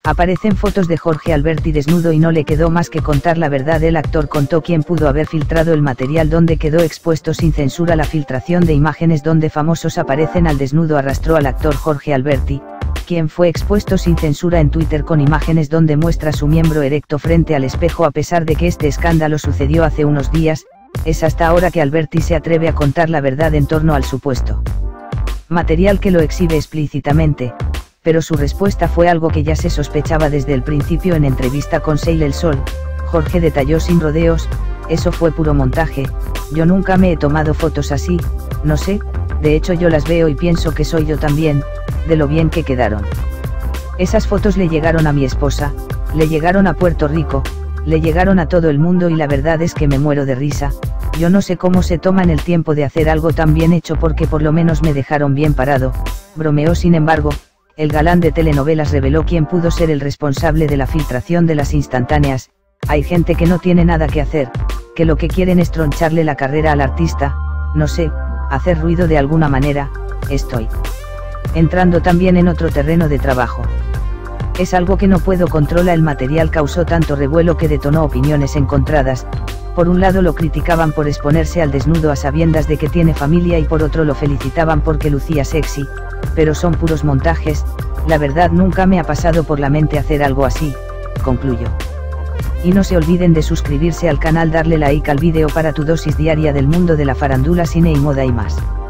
Aparecen fotos de Jorge Alberti desnudo y no le quedó más que contar la verdad. El actor contó quién pudo haber filtrado el material donde quedó expuesto sin censura. La filtración de imágenes donde famosos aparecen al desnudo arrastró al actor Jorge Alberti, quien fue expuesto sin censura en Twitter con imágenes donde muestra su miembro erecto frente al espejo. A pesar de que este escándalo sucedió hace unos días, es hasta ahora que Alberti se atreve a contar la verdad en torno al supuesto material que lo exhibe explícitamente, pero su respuesta fue algo que ya se sospechaba desde el principio. En entrevista con Sale el Sol, Jorge detalló sin rodeos: eso fue puro montaje, yo nunca me he tomado fotos así, no sé, de hecho yo las veo y pienso que soy yo también, de lo bien que quedaron. Esas fotos le llegaron a mi esposa, le llegaron a Puerto Rico, le llegaron a todo el mundo y la verdad es que me muero de risa. Yo no sé cómo se toman el tiempo de hacer algo tan bien hecho porque por lo menos me dejaron bien parado, bromeó. Sin embargo, el galán de telenovelas reveló quién pudo ser el responsable de la filtración de las instantáneas. Hay gente que no tiene nada que hacer, que lo que quieren es troncharle la carrera al artista, no sé, hacer ruido de alguna manera. Estoy entrando también en otro terreno de trabajo. Es algo que no puedo controlar. El material causó tanto revuelo que detonó opiniones encontradas. Por un lado lo criticaban por exponerse al desnudo a sabiendas de que tiene familia y por otro lo felicitaban porque lucía sexy, pero son puros montajes, la verdad nunca me ha pasado por la mente hacer algo así, concluyó. Y no se olviden de suscribirse al canal, darle like al vídeo para tu dosis diaria del mundo de la farándula, cine y moda y más.